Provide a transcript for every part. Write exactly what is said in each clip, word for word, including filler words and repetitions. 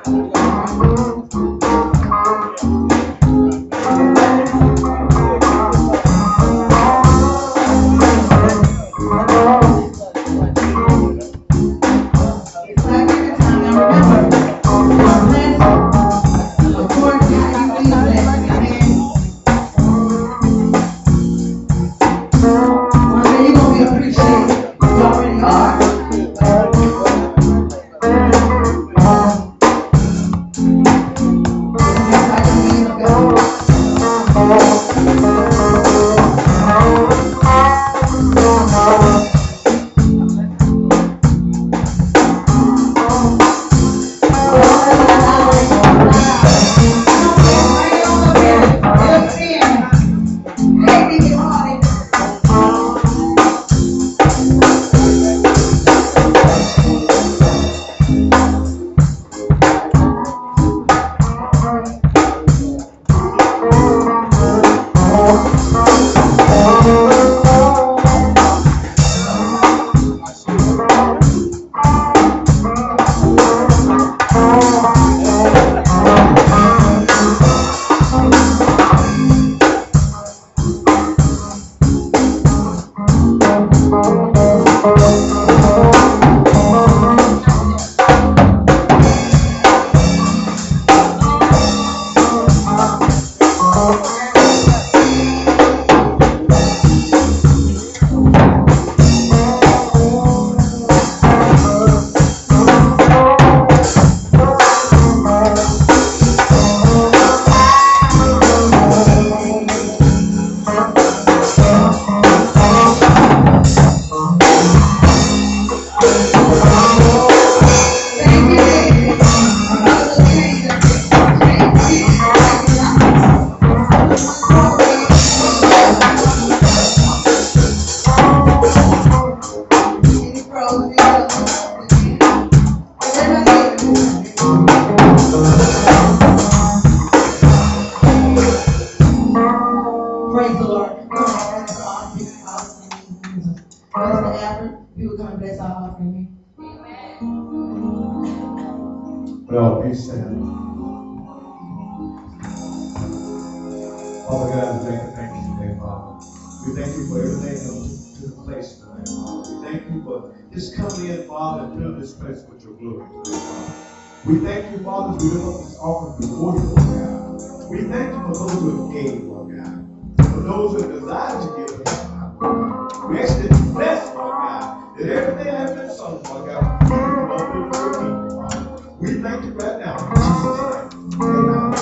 Well, please stand. Father God, we thank you, thank you today, Father. We thank you for everything that took place tonight, Father. We thank you for just coming in, Father, and filling this place with your glory today, Father. We thank you, Father, as we lift up this offering before you, Lord God. We thank you for those who have gave, Lord God. For those who have desired to give, Lord God. We ask that you bless, Lord God, that everything that has been sung, Lord God, you will open your kingdom, Father. We thank you right now, in Jesus' name. Amen.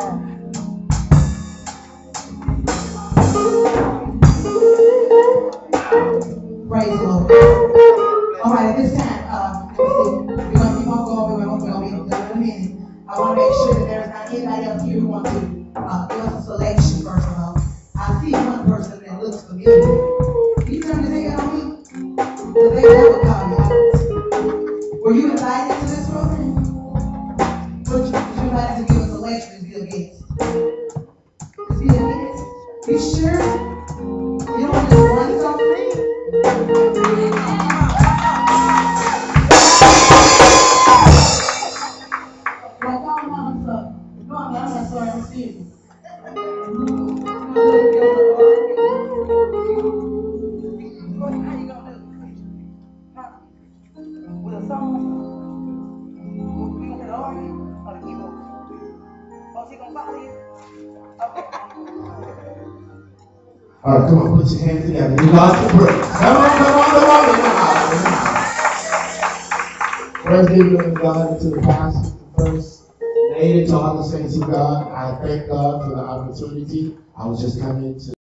Praise the Lord. All right, at this time, uh, let me see. We're going to keep on going. We're going to be done in a minute. I want to make sure that there's not anybody else here who wants to uh, give us a selection, first of all. I see one person that looks familiar. Can you turn his head on me? Because they never call you out. Were you invited to this program? Would you, would you invited to give us a lecture as be a guest? To be a guest? You sure? You don't want to just run something? Well, call him out, so. No, I'm not sorry, I'm serious. How you gonna do? Huh? With a song? We gonna hit all you or the keyboard? Oh, is he gonna follow you? Okay. All right, come on, put your hands together. You lost the praise. Come on, come on, come on. Praise be to God, to the pastor, first lady, to all the saints of God. I thank God for the opportunity. I was just coming to